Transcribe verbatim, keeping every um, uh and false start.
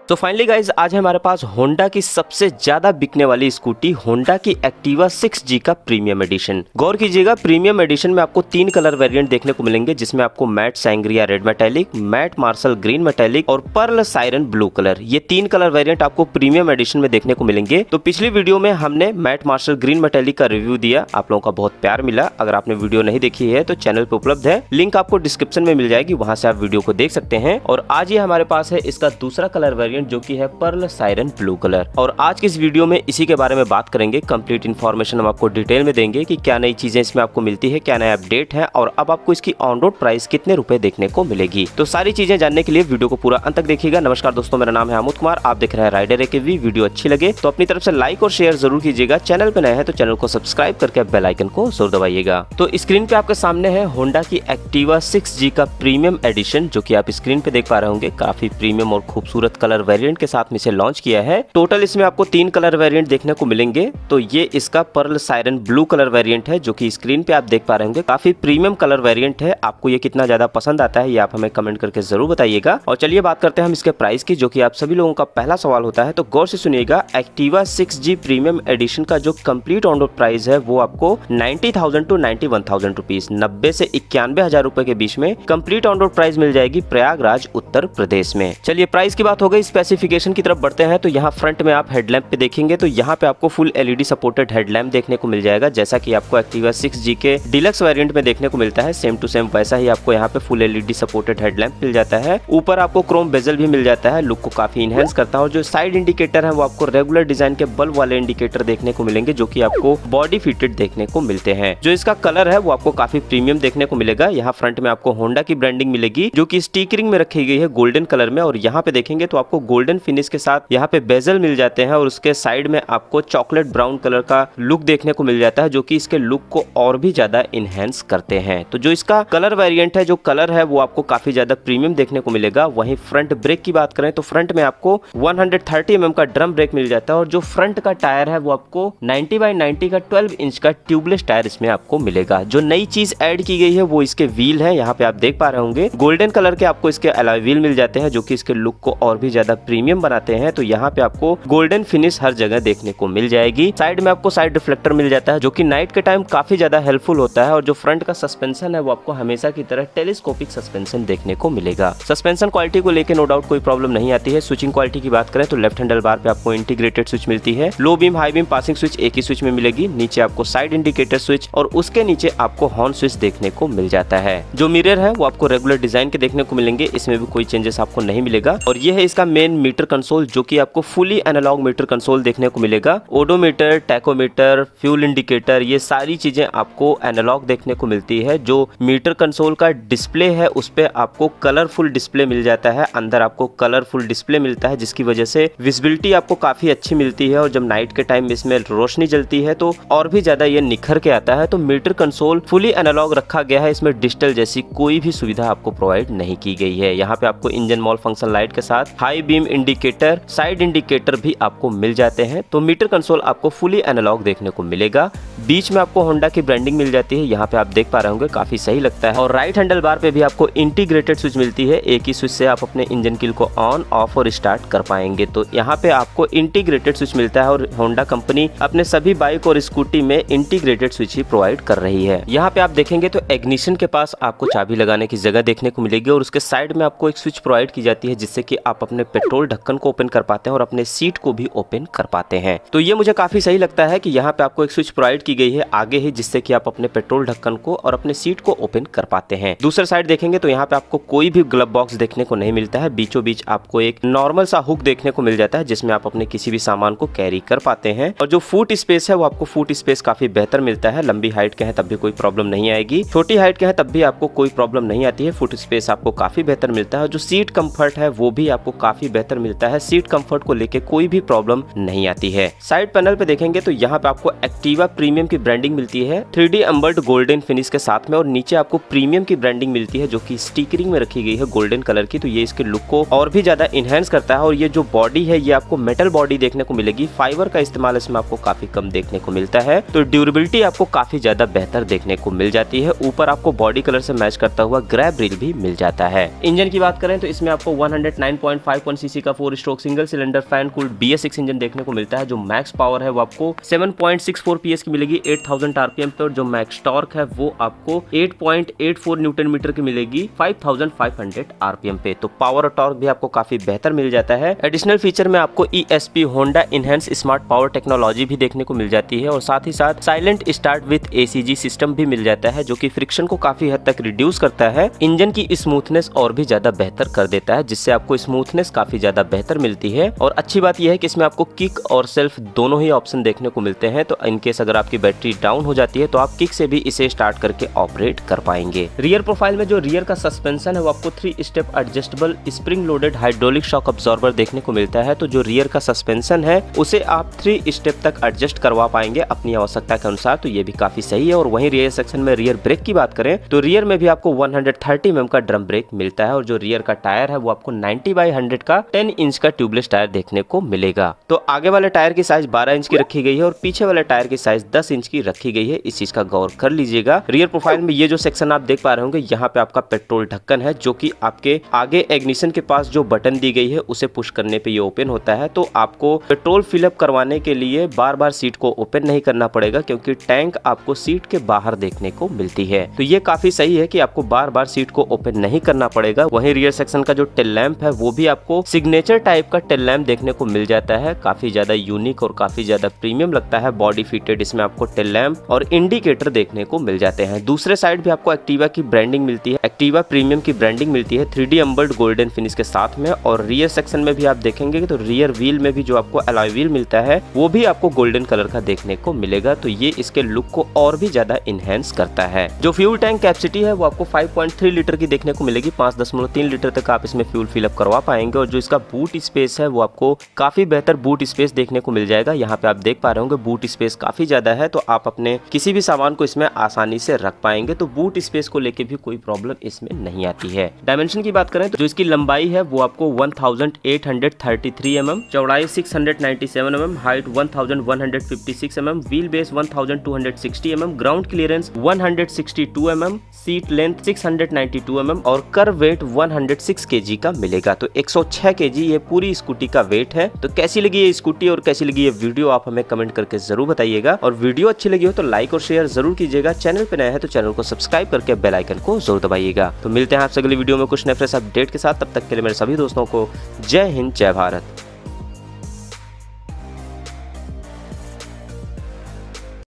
तो finally guys आज हमारे पास होंडा की सबसे ज्यादा बिकने वाली स्कूटी होंडा की एक्टिवा सिक्स जी का प्रीमियम एडिशन। गौर कीजिएगा, प्रीमियम एडिशन में आपको तीन कलर वेरिएंट देखने को मिलेंगे, जिसमें आपको matte sangria red metallic, matte marshal green metallic और पर्ल साइरन ब्लू कलर, ये तीन कलर वेरिएंट आपको प्रीमियम एडिशन में देखने को मिलेंगे। तो पिछली वीडियो में हमने मैट मार्शल ग्रीन मेटेलिक का रिव्यू दिया, आप लोगों का बहुत प्यार मिला। अगर आपने वीडियो नहीं देखी है तो चैनल पे उपलब्ध है, लिंक आपको डिस्क्रिप्शन में मिल जाएगी, वहां से आप वीडियो को देख सकते हैं। और आज ये हमारे पास है इसका दूसरा कलर वेरिएंट जो कि है पर्ल साइरन ब्लू कलर। और आज की इस वीडियो में इसी के बारे में बात करेंगे। कंप्लीट इन्फॉर्मेशन हम आपको डिटेल में देंगे कि क्या नई चीजें इसमें आपको मिलती है, क्या नया अपडेट है और अब आपको इसकी ऑन रोड प्राइस कितने रुपए देखने को मिलेगी। तो सारी चीजें जानने के लिए वीडियो को पूरा अंत तक देखिएगा। नमस्कार दोस्तों, मेरा नाम है अमुत कुमार, आप देख रहे हैं राइडर एकेवी। वीडियो अच्छी लगे तो अपनी तरफ से लाइक और शेयर जरूर कीजिएगा। चैनल पे नए हैं तो चैनल को सब्सक्राइब करके बेल आइकन को जरूर दबाइएगा। तो स्क्रीन पे आपके सामने है होंडा की एक्टिवा सिक्स जी का प्रीमियम एडिशन, जो कि आप स्क्रीन पे देख पा रहे होंगे। काफी प्रीमियम और खूबसूरत कलर वेरिएंट के साथ में इसे लॉन्च किया है। टोटल इसमें आपको तीन कलर वेरिएंट देखने को मिलेंगे। तो ये इसका pearl siren blue colour variant है, जो कि स्क्रीन पे आप देख पा रहे होंगे। काफी प्रीमियम कलर वेरिएंट है। आपको ये कितना ज्यादा पसंद आता है ये आप हमें कमेंट करके जरूर बताइएगा। और चलिए बात करते हैं हम इसके प्राइस की, जो कि आप सभी लोगों का पहला सवाल होता है। तो गौर से सुनिएगा, Activa six G premium edition का जो कंप्लीट ऑन रोड प्राइस है वो आपको ninety thousand to ninety one thousand rupees, नब्बे से इक्यानवे हजार रुपए के बीच में कंप्लीट ऑन रोड प्राइस मिल जाएगी प्रयागराज उत्तर प्रदेश में। चलिए प्राइस की बात हो गई, स्पेसिफिकेशन की तरफ बढ़ते हैं। तो यहाँ फ्रंट में आप हेडलैम्प पे देखेंगे तो यहाँ पे आपको फुल एलईडी सपोर्टेड हेडलैम्प देखने को मिल जाएगा, जैसा कि आपको एक्टिवा सिक्स जी के डिलक्स वेरिएंट में देखने को मिलता है। सेम टू सेम वैसा ही आपको यहाँ पे फुल एलईडी सपोर्टेड हेडलैम्प मिल जाता है। ऊपर आपको क्रोम बेजल भी मिल जाता है, लुक को काफी इनहेंस करता है। और जो साइड इंडिकेटर है वो आपको रेगुलर डिजाइन के बल्ब वाले इंडिकेटर देखने को मिलेंगे, जो कि आपको बॉडी फिटेड देखने को मिलते हैं। जो इसका कलर है वो आपको काफी प्रीमियम देखने को मिलेगा। यहाँ फ्रंट में आपको होंडा की ब्रांडिंग मिलेगी, जो कि स्टिकरिंग में रखी गई है गोल्डन कलर में। और यहाँ पे देखेंगे तो आपको गोल्डन फिनिश के साथ यहाँ पे बेजल मिल जाते हैं और उसके साइड में आपको चॉकलेट ब्राउन कलर का लुक देखने को मिल जाता है, जो कि इसके लुक को और भी ज्यादा इनहेंस करते हैं। तो जो इसका कलर वेरिएंट है, जो कलर है वो आपको काफी ज्यादा प्रीमियम देखने को मिलेगा। वहीं फ्रंट ब्रेक की बात करें तो फ्रंट में आपको one hundred thirty M M का ड्रम ब्रेक मिल जाता है। और जो फ्रंट का टायर है वो आपको नाइन्टी बाई नाइन्टी का ट्वेल्व इंच का ट्यूबलेस टायर इसमें आपको मिलेगा। जो नई चीज ऐड की गई है वो इसके व्हील है। यहाँ पे आप देख पा रहे होंगे गोल्डन कलर के आपको इसके अलॉय व्हील मिल जाते हैं, जो कि इसके लुक को और भी ज्यादा प्रीमियम बनाते हैं। तो यहाँ पे आपको गोल्डन फिनिश हर जगह देखने को मिल जाएगी। साइड में आपको साइड रिफ्लेक्टर मिल जाता है, जो कि नाइट के टाइम काफी ज्यादा हेल्पफुल होता है। और जो फ्रंट का सस्पेंशन है वो आपको हमेशा की तरह टेलीस्कोपिक सस्पेंशन देखने को मिलेगा। सस्पेंशन क्वालिटी को लेकर नो डाउट कोई प्रॉब्लम नहीं आती है। स्विचिंग क्वालिटी की बात करें तो लेफ्ट हैंडल बार पे आपको इंटीग्रेटेड स्विच मिलती है। Low beam high beam passing switch एक ही स्विच में मिलेगी। नीचे आपको साइड इंडिकेटर स्विच और उसके नीचे आपको हॉर्न स्विच देखने को मिल जाता है। जो मिरर है वो आपको रेगुलर डिजाइन के देखने को मिलेंगे, इसमें भी कोई चेंजेस आपको नहीं मिलेगा। और ये है इसका मेन मीटर कंसोल, जो कि आपको फुली एनालॉग मीटर कंसोल देखने को मिलेगा। ओडोमीटर, टैकोमीटर, फ्यूल इंडिकेटर, ये सारी चीजें आपको एनालॉग देखने को मिलती है। जो मीटर कंसोल का डिस्प्ले है उस पे आपको कलरफुल डिस्प्ले मिल जाता है। अंदर आपको कलरफुल डिस्प्ले मिलता है, जिसकी वजह से विजिबिलिटी आपको काफी अच्छी मिलती है। और जब नाइट के टाइम इसमें रोशनी जलती है तो और भी ज्यादा ये निखर के आता है। तो मीटर कंसोल फुली एनालॉग रखा गया है, इसमें डिजिटल जैसी कोई भी सुविधा आपको प्रोवाइड नहीं की गई है। यहाँ पे आपको इंजन मॉल फंक्शन लाइट के साथ high beam indicator, side indicator भी आपको मिल जाते हैं। तो मीटर कंसोल आपको फुली एनालॉग देखने को मिलेगा। बीच में आपको होंडा की ब्रांडिंग मिल जाती है, यहाँ पे आप देख पा रहे होंगे, काफी सही लगता है। और राइट हैंडल बार पे भी आपको इंटीग्रेटेड स्विच मिलती है। एक ही स्विच से आप अपने इंजन किल को ऑन, ऑफ और स्टार्ट कर पाएंगे। तो यहाँ पे आपको इंटीग्रेटेड स्विच मिलता है और होंडा कंपनी अपने सभी बाइक और स्कूटी में इंटीग्रेटेड स्विच ही प्रोवाइड कर रही है। यहाँ पे आप देखेंगे तो इग्निशन के पास आपको चाबी लगाने की जगह देखने को मिलेगी और उसके साइड में आपको एक स्विच प्रोवाइड की जाती है, जिससे कि आप अपने पेट्रोल ढक्कन को ओपन कर पाते हैं और अपने सीट को भी ओपन कर पाते हैं। तो ये मुझे काफी सही लगता है कि यहाँ पे आपको एक स्विच प्रोवाइड की गई है आगे ही, जिससे कि आप अपने पेट्रोल ढक्कन को और अपने सीट को ओपन कर पाते हैं। दूसरे साइड देखेंगे तो यहाँ पे आपको कोई भी ग्लव बॉक्स देखने को नहीं मिलता है। बीचों बीच आपको एक नॉर्मल सा हुक देखने को मिल जाता है, जिसमें आप अपने किसी भी सामान को कैरी कर पाते हैं। और जो फुट स्पेस है वो आपको फुट स्पेस काफी बेहतर मिलता है। लंबी हाइट के हैं तब भी कोई प्रॉब्लम नहीं आएगी, छोटी हाइट के हैं तब भी आपको कोई प्रॉब्लम नहीं आती है। फुट स्पेस आपको काफी बेहतर मिलता है। जो सीट कंफर्ट है वो भी आपको काफी बेहतर मिलता है। सीट कंफर्ट को लेके कोई भी प्रॉब्लम नहीं आती है। साइड पैनल पे देखेंगे तो यहाँ पे आपको एक्टिवा प्रीमियम की ब्रांडिंग मिलती है three D emblem golden finish के साथ में। और नीचे आपको प्रीमियम की ब्रांडिंग मिलती है, जो कि स्टिकरिंग में रखी गई है गोल्डन कलर की। तो ये इसके लुक को और भी ज्यादा इनहेंस करता है। और ये जो बॉडी है ये आपको मेटल बॉडी देखने को मिलेगी। फाइबर का इस्तेमाल इसमें आपको काफी कम देखने को मिलता है। तो ड्यूरेबिलिटी आपको काफी ज्यादा बेहतर देखने को मिल जाती है। ऊपर आपको बॉडी कलर से मैच करता हुआ ग्रैब रिल भी मिल जाता है। इंजन की बात करें तो इसमें आपको one hundred nine point five point CC का four stroke single cylinder fan cooled B S six engine देखने को मिलता है। जो मैक्स पावर है वो आपको seven point six four P S की मिलेगी एट थाउजेंड आरपीएम पे, और जो मैक्स टॉर्क है वो आपको eight point eight four newton metre की मिलेगी five thousand five hundred RPM पे। तो पावर और टॉर्क भी आपको काफी बेहतर मिल जाता है। एडिशनल फीचर में आपको E S P Honda enhanced smart power technology भी देखने को मिल जाती है, और साथ ही साथ silent start with A C G system भी मिल जाता है, जो कि फ्रिक्शन को काफी हद तक रिड्यूस करता है, इंजन की स्मूथनेस और भी ज्यादा बेहतर कर देता है, जिससे आपको स्मूथनेस काफी ज्यादा बेहतर मिलती है। और अच्छी बात यह है कि इसमें आपको किक और सेल्फ दोनों ही ऑप्शन देखने को मिलते हैं। तो इनकेस अगर आपकी बैटरी डाउन हो जाती है तो आप किक से भी इसे स्टार्ट करके ऑपरेट कर पाएंगे। रियर प्रोफाइल में जो रियर का सस्पेंशन है वो आपको three step adjustable spring loaded hydraulic shock absorber देखने को मिलता है। तो जो रियर का सस्पेंशन है उसे आप थ्री स्टेप तक एडजस्ट करवा पाएंगे अपनी आवश्यकता के अनुसार, तो ये भी काफी सही है। और वहीं रियर सेक्शन में रियर ब्रेक की बात करें तो रियर में भी आपको one hundred thirty M M का ड्रम ब्रेक मिलता है, और जो रियर का टायर है वो आपको नाइंटी बाई हंड्रेड का टेन इंच का ट्यूबलेस टायर देखने को मिलेगा। तो आगे वाले टायर की साइज बारह इंच की रखी गई है और पीछे वाले टायर की साइज दस इंच की रखी गई है, इस चीज का गौर कर लीजिएगा। रियर प्रोफाइल में ये जो सेक्शन आप देख पा रहे होंगे, यहाँ पे आपका पेट्रोल ढक्कन है, जो कि आपके आगे इग्निशन के पास जो बटन दी गई है उसे पुश करने पे ये ओपन होता है। तो आपको पेट्रोल फिलअप करवाने के लिए बार बार सीट को ओपन नहीं करना पड़ेगा, क्योंकि टैंक आपको सीट के बाहर देखने को मिलती है। तो ये काफी सही है कि आपको बार बार सीट को ओपन नहीं करना पड़ेगा। वहीं रियर सेक्शन का जो टेल लैंप है वो भी आपको सिग्नेचर टाइप का टेल लैंप देखने को मिल जाता है, काफी ज्यादा यूनिक और काफी ज्यादा प्रीमियम लगता है। बॉडी फिटेड इसमें आपको टेल लैंप और इंडिकेटर देखने को मिल जाते हैं। दूसरे साइड भी आपको एक्टिवा की ब्रांडिंग मिलती है, एक्टिवा प्रीमियम की ब्रांडिंग मिलती है three D emblem golden finish के साथ में। और रियर सेक्शन में भी आप देखेंगे तो रियर व्हील में भी जो आपको अलॉय व्हील मिलता है वो भी आपको गोल्डन कलर का देखने को मिलेगा, तो ये इसके लुक को और भी ज्यादा इनहेंस करता है। जो फ्यूल टैंक कैपेसिटी है वो आपको फाइव पॉइंट थ्री लीटर की देखने को मिलेगी, पाँच दशमलव तीन लीटर तक आप इसमें फ्यूल फिलअप करवा पाएंगे। और जो इसका बूट स्पेस है वो आपको काफी बेहतर बूट स्पेस देखने को मिल जाएगा। यहाँ पे आप देख पा रहे होंगे बूट स्पेस काफी ज्यादा है, तो आप अपने किसी भी सामान को इसमें आसानी से रख पाएंगे, तो बूट स्पेस को लेके भी कोई प्रॉब्लम इसमें नहीं आती है। डायमेंशन की बात करें तो जो इसकी लंबाई है वो आपको one thousand eight hundred thirty three M M, चौड़ाई six hundred ninety seven M M, height one thousand one hundred fifty six M M, wheel base one thousand two hundred sixty M M, ground clearance one hundred sixty two M M, seat length six hundred ninety two M M और kerb weight one hundred six KG का मिलेगा। तो एक सौ छह KG ये पूरी scooty का वेट है। तो कैसी लगी ये स्कूटी और कैसी लगी ये वीडियो आप हमें कमेंट करके जरूर बताइएगा, और वीडियो अच्छी लगी हो तो लाइक और शेयर जरूर कीजिएगा। चैनल पे नया है तो चैनल को सब्सक्राइब करके बेल आइकन को जरूर दबाइएगा। तो मिलते हैं आपसे अगली वीडियो में कुछ नए फ्रेश अपडेट के साथ, तब तक के लिए मेरे सभी दोस्तों को जय हिंद जय भारत।